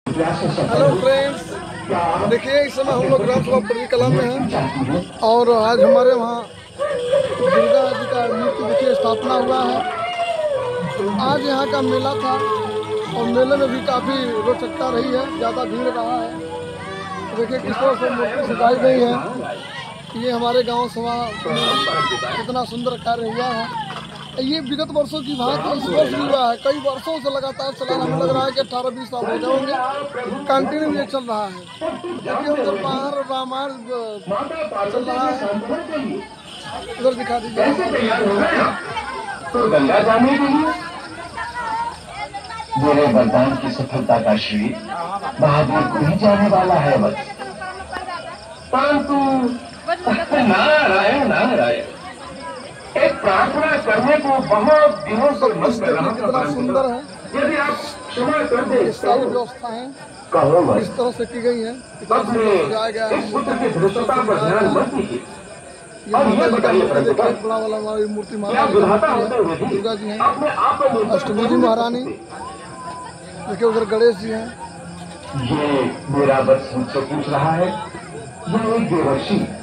Hello friends, देखिए इस समय हम लोग ग्राम सभा परी कला में हैं और आज हमारे वहाँ दुर्गा जी का मूर्ति देखिए स्थापना हुआ है। आज यहाँ का मेला था और मेले में भी काफ़ी रोचकता रही है, ज़्यादा भीड़ रहा है। देखिए किस तरह से मूर्ति सजाई गई है। ये हमारे गांव सभा में कितना सुंदर कार्य हुआ है। ये विगत वर्षों की भांति इस वर्ष भी हुआ है। कई वर्षों से लगातार चलाना, हमें लग रहा है कि 18-20 साल हो जाएंगे कंटिन्यू ये चल रहा है। देखिए उधर बाहर रामायण चल रहा है, उधर दिखा दीजिए। तो गंगा जाने के लिए मेरे बलिदान की सफलता का श्रेय बहादुर को ही जाने वाला है बस। परंतु नारायण नारायण, एक प्रार्थना करने को बहुत दिनों से मन में रहा। कितना सुंदर है, यदि आप क्षमा कर दें, सारी व्यवस्थाएं कहो मत। इस तरह से की गई है, इस पुत्र की धृष्टता पर ध्यान मत दीजिए। और ये बताइए बड़ा वाला हमारी मूर्ति दुर्गा जी हैं, अष्टमी जी महारानी। देखिए उधर गणेश जी हैं। ये मेरा बस मुझसे पूछ रहा है, ये एक देवर्षि